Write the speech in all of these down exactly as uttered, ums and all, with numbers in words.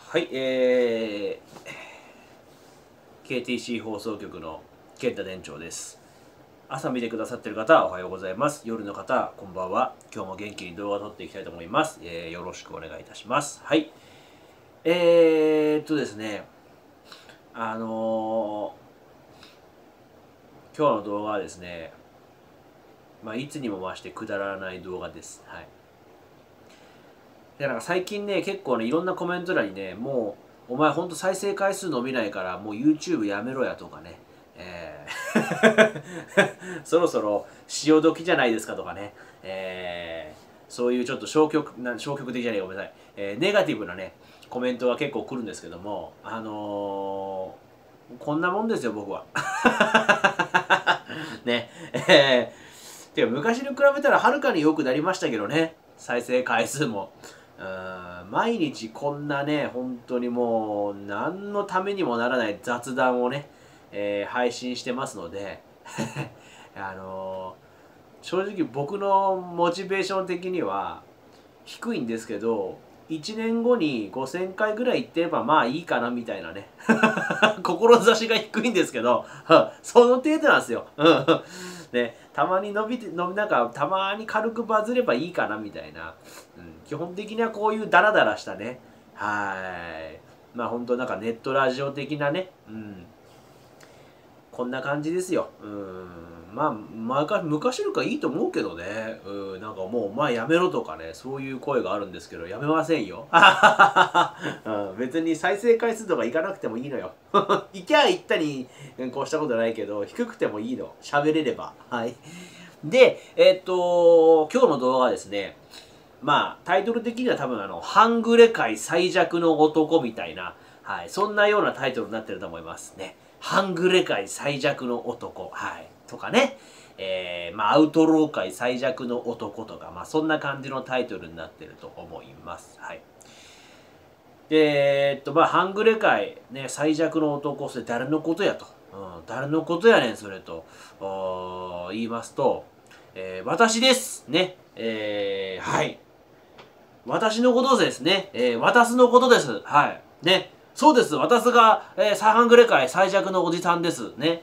はい、えー、ケーティーシー 放送局の健太店長です。朝見てくださっている方、おはようございます。夜の方、こんばんは。今日も元気に動画を撮っていきたいと思います。えー、よろしくお願いいたします。はい。えーっとですね、あのー、今日の動画はですね、まあ、いつにも増してくだらない動画です。はい。で、なんか最近ね、結構ね、いろんなコメント欄にね、もう、お前ほんと再生回数伸びないから、もう YouTube やめろやとかね、えーそろそろ潮時じゃないですかとかね、えーそういうちょっと消極な、消極的じゃないごめんなさい、えーネガティブなね、コメントが結構来るんですけども、あのーこんなもんですよ、僕は。ね、えー、てか昔に比べたらはるかに良くなりましたけどね、再生回数も。うん、毎日こんなね、本当にもう何のためにもならない雑談をね、えー配信してますので、あのー正直僕のモチベーション的には低いんですけど、いちねんごにごせんかいぐらい行ってればまあいいかなみたいなね。志が低いんですけど、その程度なんですよ。ね、たまに伸びて、伸びなんかたまに軽くバズればいいかなみたいな。うん、基本的にはこういうダラダラしたね。はい。まあ本当なんかネットラジオ的なね。うん。こんな感じですよ。うん。まあ、昔昔よりかいいと思うけどね。うん。なんかもう、まあやめろとかね、そういう声があるんですけど、やめませんよ。うん、別に再生回数とかいかなくてもいいのよ。行きゃ行ったにこうしたことないけど、低くてもいいの。喋れれば。はい。で、えっと、今日の動画はですね、まあ、タイトル的には多分あの、半グレ界最弱の男みたいな、はい、そんなようなタイトルになってると思いますね。半グレ界最弱の男、はい、とかね、えー、まあ、アウトロー界最弱の男とか、まあ、そんな感じのタイトルになってると思います。はい。で、えーっと、まあ、半グレ界、ね、最弱の男、それ誰のことやと。うん、誰のことやねん、それと、言いますと、えー、私です。ね。えー、はい。私のことですね。えー、私のことです。はい。ね。そうです。私が、えー、最半グレ界最弱のおじさんです。ね。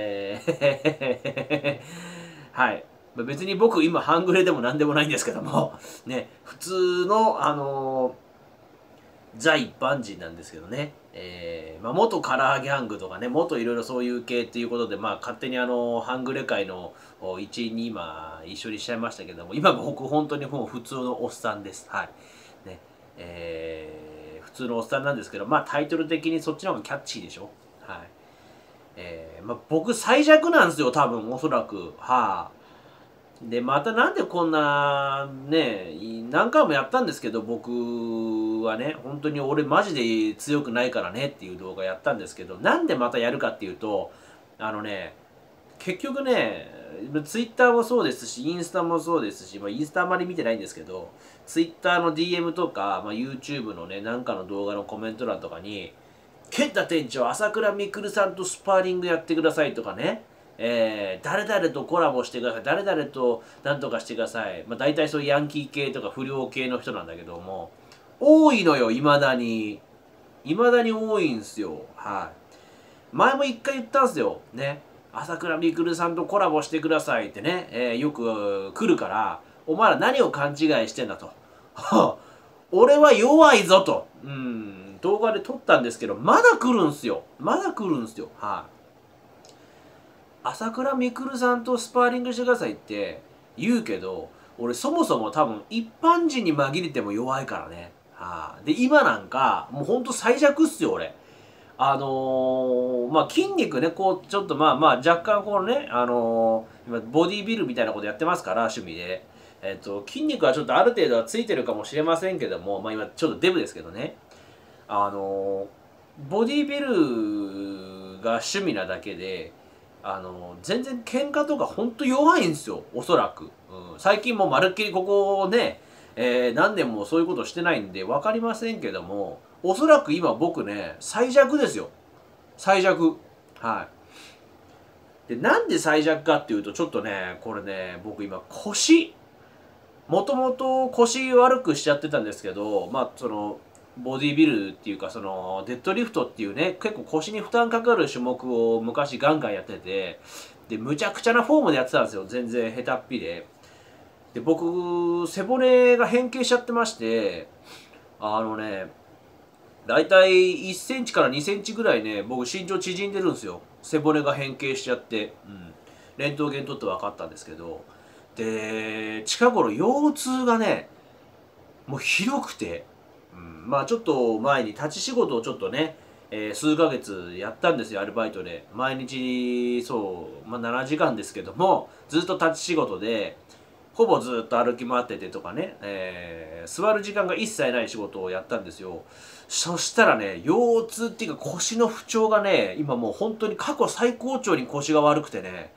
えー、はい。別に僕今半グレでも何でもないんですけども、ね。普通の、あのー、ザ一般人なんですけどね。えー、まあ、元カラーギャングとかね、元いろいろそういう系っていうことで、まあ、勝手にあの、半グレ界の一員に今、一緒にしちゃいましたけども、今僕本当にもう普通のおっさんです。はい。ね。えー、普通のおっさんなんですけど、まあ、タイトル的にそっちの方がキャッチーでしょ。はい。えー、まあ、僕最弱なんですよ、多分、おそらく。はあ。で、またなんでこんな、ね、何回もやったんですけど、僕はね、本当に俺マジで強くないからねっていう動画やったんですけど、なんでまたやるかっていうと、あのね、結局ね、ツイッターもそうですし、インスタもそうですし、まあ、インスタあまり見てないんですけど、ツイッターの ディーエム とか、まあ、YouTube のね、なんかの動画のコメント欄とかに、健太店長、朝倉未来さんとスパーリングやってくださいとかね、えー、誰々とコラボしてください、誰々と何とかしてください。まあ、大体そういうヤンキー系とか不良系の人なんだけども、多いのよ、いまだに。いまだに多いんすよ。はい。前も一回言ったんすよ。ね。朝倉未来さんとコラボしてくださいってね、えー、よく来るから、お前ら何を勘違いしてんだと。俺は弱いぞと。うん、動画で撮ったんですけど、まだ来るんすよ。まだ来るんすよ。はい。朝倉未来さんとスパーリングしてくださいって言うけど、俺そもそも多分一般人に紛れても弱いからね。はあ、で、今なんか、もうほんと最弱っすよ、俺。あのー、まあ、筋肉ね、こう、ちょっとまあまあ、若干このね、あのー、今、ボディービルみたいなことやってますから、趣味で。えっと、筋肉はちょっとある程度はついてるかもしれませんけども、まあ今、ちょっとデブですけどね。あのー、ボディービルが趣味なだけで、あの全然喧嘩とかほんと弱いんですよ、おそらく、うん、最近もうまるっきりここね、えー、何年もそういうことしてないんで分かりませんけども、おそらく今僕ね最弱ですよ、最弱。はい。でなんで最弱かっていうと、ちょっとねこれね、僕今腰、もともと腰悪くしちゃってたんですけど、まあそのボディビルっていうかそのデッドリフトっていうね結構腰に負担かかる種目を昔ガンガンやってて、でむちゃくちゃなフォームでやってたんですよ。全然下手っぴで。で僕背骨が変形しちゃってまして、あのねだいたいいっセンチからにセンチぐらいね僕身長縮んでるんですよ。背骨が変形しちゃって、うん、レントゲン取って分かったんですけど、で近頃腰痛がねもうひどくて、うん、まあちょっと前に立ち仕事をちょっとね、えー、数ヶ月やったんですよ、アルバイトで。毎日そう、まあ、ななじかんですけどもずっと立ち仕事でほぼずっと歩き回っててとかね、えー、座る時間が一切ない仕事をやったんですよ。そしたらね腰痛っていうか腰の不調がね今もう本当に過去最高潮に腰が悪くてね、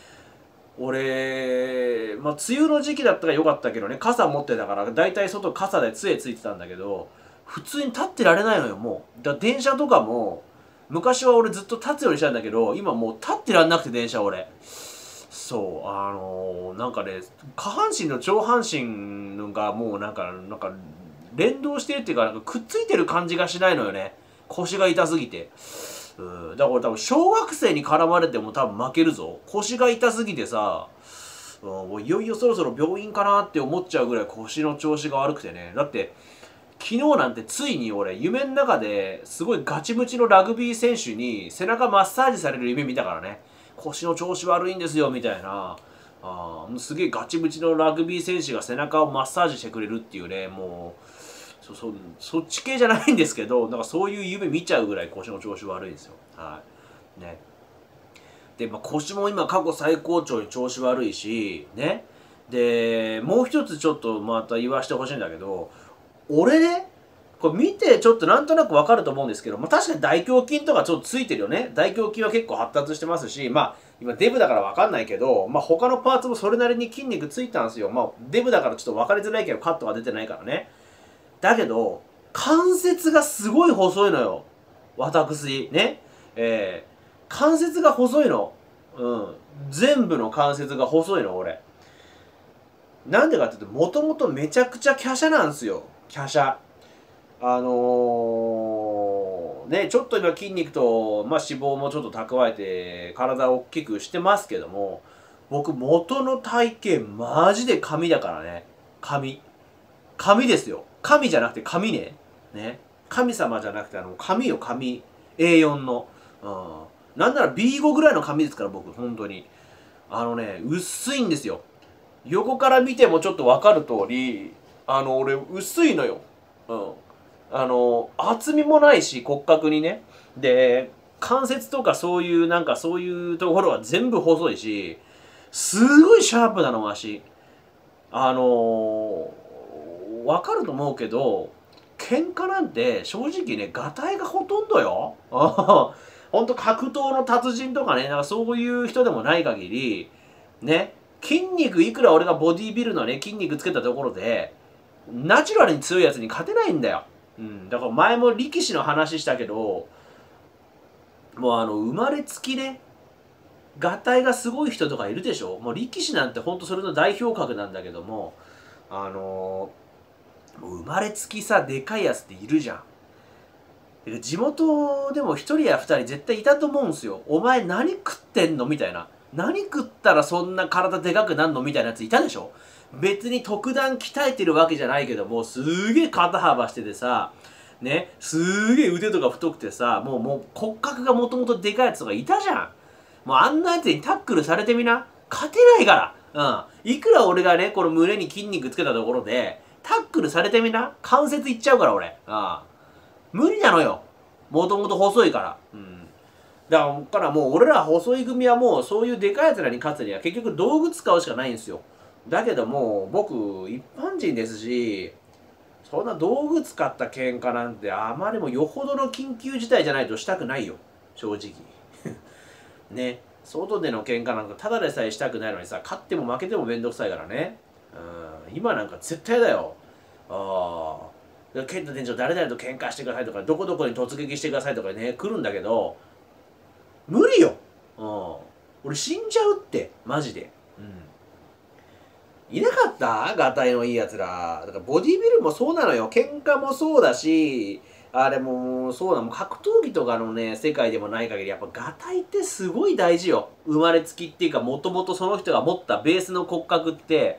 俺、まあ、梅雨の時期だったからよかったけどね、傘持ってたから、だいたい外傘で杖ついてたんだけど、普通に立ってられないのよ、もう。だから電車とかも、昔は俺ずっと立つようにしたんだけど、今もう立ってらんなくて電車俺。そう、あのー、なんかね、下半身と上半身がもうなんか、なんか、連動してるっていうか、なんかくっついてる感じがしないのよね。腰が痛すぎて。うん、だから俺多分小学生に絡まれても多分負けるぞ。腰が痛すぎてさ、うん、もういよいよそろそろ病院かなって思っちゃうぐらい腰の調子が悪くてね。だって昨日なんてついに俺夢の中ですごいガチムチのラグビー選手に背中マッサージされる夢見たからね。腰の調子悪いんですよみたいな。あすげえガチムチのラグビー選手が背中をマッサージしてくれるっていうね、もうそそそっち系じゃないんですけど、なんかそういう夢見ちゃうぐらい腰の調子悪いんですよ。はいね。で、まあ、腰も今過去最高潮に調子悪いしね。でもう一つちょっとまた言わしてほしいんだけど、俺ねこれ見てちょっとなんとなくわかると思うんですけど、まあ、確かに大胸筋とかちょっとついてるよね。大胸筋は結構発達してますし、まあ今デブだからわかんないけど、まあ他のパーツもそれなりに筋肉ついたんですよ。まあデブだからちょっと分かりづらいけどカットが出てないからね。だけど関節がすごい細いのよ、私ね。えー、関節が細いの。うん全部の関節が細いの俺。なんでかっていうともともとめちゃくちゃ華奢なんですよ。華奢。あのー、ねちょっと今筋肉と、まあ、脂肪もちょっと蓄えて体を大きくしてますけども、僕元の体型マジで神だからね。神神ですよ。神じゃなくて神ね。ね。神様じゃなくてあの神よ神。エーよん の。うん。なんなら ビーご ぐらいの神ですから僕、本当に。あのね、薄いんですよ。横から見てもちょっとわかる通り、あの、俺薄いのよ。うん。あの、厚みもないし、骨格にね。で、関節とかそういう、なんかそういうところは全部細いし、すごいシャープなの、足。あのー、わかると思うけど、喧嘩なんて正直ね、ガタイがほとんどよ。ほんと格闘の達人とかね、なんかそういう人でもない限り、ね、筋肉いくら俺がボディービルのね、筋肉つけたところで、ナチュラルに強いやつに勝てないんだよ。うん、だから前も力士の話したけど、もうあの、生まれつきね、ガタイがすごい人とかいるでしょ。もう力士なんてほんとそれの代表格なんだけども、あのー、もう生まれつきさでかいやつっているじゃん。地元でも一人や二人絶対いたと思うんすよ。お前何食ってんのみたいな。何食ったらそんな体でかくなんのみたいなやついたでしょ。別に特段鍛えてるわけじゃないけども、すげえ肩幅しててさ、ね、すげえ腕とか太くてさ、もうもう骨格がもともとでかいやつとかいたじゃん。もうあんなやつにタックルされてみな。勝てないから。うん。いくら俺がね、この胸に筋肉つけたところで、タックルされてみな。関節いっちゃうから俺。うん。無理なのよ。もともと細いから。うん。だからもう俺ら細い組はもうそういうでかいやつらに勝つには結局道具使うしかないんですよ。だけども僕一般人ですし、そんな道具使った喧嘩なんてあまりもよほどの緊急事態じゃないとしたくないよ。正直。ね。外での喧嘩なんかただでさえしたくないのにさ、勝っても負けてもめんどくさいからね。うん。今なんか絶対だよ。ああ。ケント店長誰々と喧嘩してくださいとか、どこどこに突撃してくださいとかね、来るんだけど、無理よ。うん。俺死んじゃうって、マジで。うん。 いなかった？ガタイのいいやつら。だからボディビルもそうなのよ。喧嘩もそうだし、あれもそうだ、もう格闘技とかのね、世界でもない限り、やっぱガタイってすごい大事よ。生まれつきっていうか、もともとその人が持ったベースの骨格って、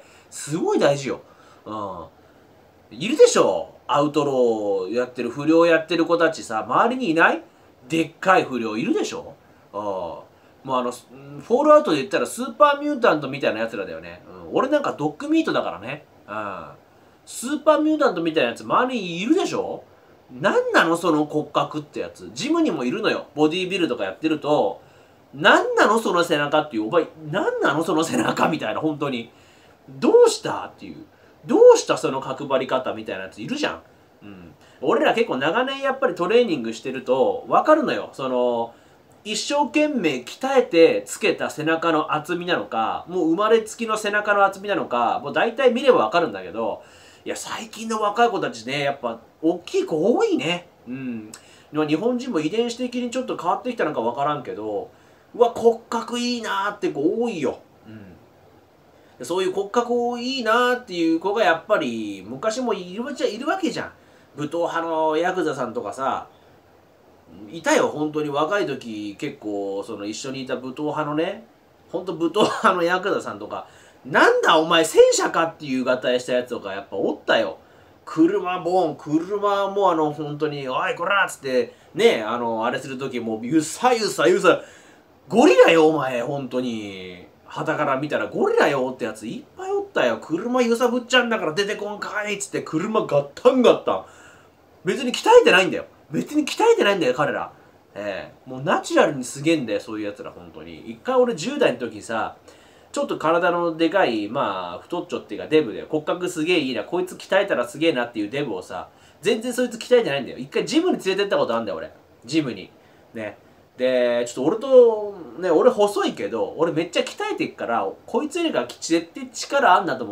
すごい大事よ。うん。いるでしょ？アウトローやってる、不良やってる子たちさ、周りにいない？でっかい不良いるでしょ？ああ。もうあの、フォールアウトで言ったらスーパーミュータントみたいなやつらだよね。うん、俺なんかドッグミートだからね。うん。スーパーミュータントみたいなやつ周りにいるでしょ？なんなのその骨格ってやつ。ジムにもいるのよ。ボディービルとかやってると、なんなのその背中っていう、お前、なんなのその背中みたいな、本当に。どうしたっていう。どうしたその角張り方みたいなやついるじゃん。うん。俺ら結構長年やっぱりトレーニングしてると、わかるのよ。その、一生懸命鍛えてつけた背中の厚みなのか、もう生まれつきの背中の厚みなのか、もう大体見ればわかるんだけど、いや、最近の若い子たちね、やっぱ、大きい子多いね。うん。日本人も遺伝子的にちょっと変わってきたのかわからんけど、うわ、骨格いいなーって子多いよ。うん。そういう骨格いいなーっていう子がやっぱり、昔もいるっちゃいるわけじゃん。武闘派のヤクザさんとかさ、いたよ、本当に若い時、結構、その一緒にいた武闘派のね、ほんと武闘派のヤクザさんとか、なんだお前戦車かっていう合体したやつとかやっぱおったよ。車ボン、車もあの本当に、おいこらっつって、ね、あの、あれする時もうゆさゆさゆさ、ゴリラよお前、本当に。旗から見たらゴリラよってやついっぱいおったよ。車揺さぶっちゃうんだから出てこんかいっつって車ガッタンガッタン。別に鍛えてないんだよ。別に鍛えてないんだよ、彼ら。ええー、もうナチュラルにすげえんだよ、そういうやつら、本当に。一回俺じゅう代の時さ、ちょっと体のでかい、まあ、太っちょっていうかデブで、骨格すげえいいな、こいつ鍛えたらすげえなっていうデブをさ、全然そいつ鍛えてないんだよ。一回ジムに連れてったことあるんだよ、俺。ジムに。ね。で、ちょっと俺と、ね、俺細いけど、俺めっちゃ鍛えてっから、こいつよりか絶対力あんなと思って、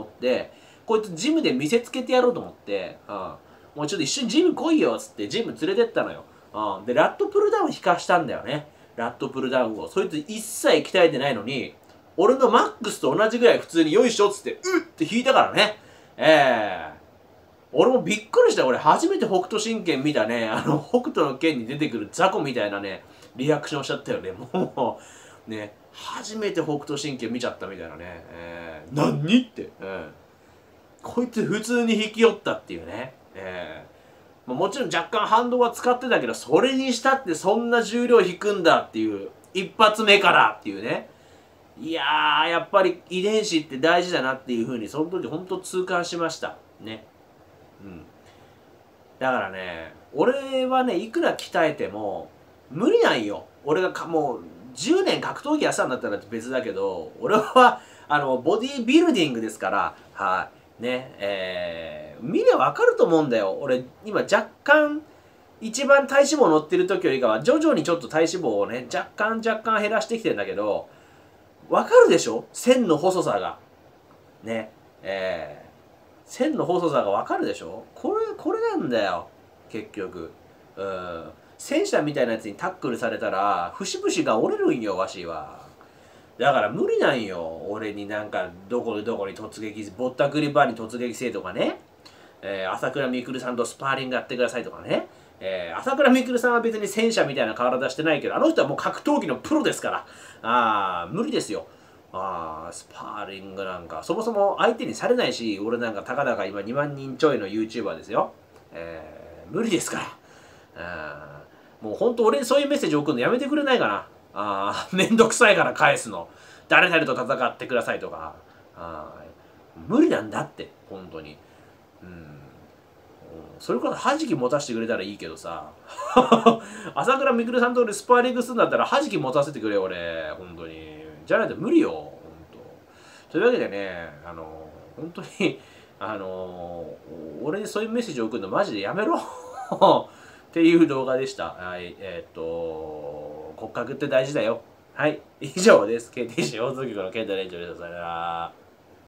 こいつジムで見せつけてやろうと思って、うん。もうちょっと一緒にジム来いよっつってジム連れてったのよ。うん。で、ラットプルダウン引かしたんだよね。ラットプルダウンを。そいつ一切鍛えてないのに、俺のマックスと同じぐらい普通によいしょっつって、うっって引いたからね。ええー。俺もびっくりした。俺初めて北斗神拳見たね。あの、北斗の拳に出てくる雑魚みたいなね、リアクションしちゃったよね。もう、ね、初めて北斗神拳見ちゃったみたいなね。えー、何って、うん。こいつ普通に引き寄ったっていうね。えー、もちろん若干反動は使ってたけど、それにしたってそんな重量引くんだっていう、一発目からっていうね。いやー、やっぱり遺伝子って大事だなっていうふうに、その時ほんと痛感しました。ね。うん。だからね、俺はね、いくら鍛えても、無理なんよ。俺がかもう、じゅうねん格闘技やってたんだったら別だけど、俺は、あの、ボディービルディングですから、はい。ね、えー、見りゃわかると思うんだよ。俺、今若干、一番体脂肪乗ってる時よりかは、徐々にちょっと体脂肪をね、若干若干減らしてきてんだけど、わかるでしょ？線の細さが。ね。えー、線の細さがわかるでしょ？これ、これなんだよ。結局。うん。戦車みたいなやつにタックルされたら、節々が折れるんよ、わしは。だから無理なんよ。俺になんか、どこでどこに突撃、ぼったくりバーに突撃せえとかね。えー、朝倉未来さんとスパーリングやってくださいとかね。えー、朝倉未来さんは別に戦車みたいな体してないけど、あの人はもう格闘技のプロですから。あー、無理ですよ。あー、スパーリングなんか、そもそも相手にされないし、俺なんかたかだか今にまんにんちょいの YouTuber ですよ。えー、無理ですから。あー、もうほんと俺にそういうメッセージ送るのやめてくれないかな。あー、めんどくさいから返すの。誰々と戦ってくださいとか。あー、無理なんだって、本当に。うん。それから弾き持たせてくれたらいいけどさ朝倉未来さんと俺スパーリングするんだったら弾き持たせてくれよ俺本当にじゃないと無理よ本当というわけでねあの本当にあの俺にそういうメッセージを送るのマジでやめろっていう動画でしたはいえー、っと骨格って大事だよはい以上です。ケーティーシー 放送局の健太連長でした。さよなら。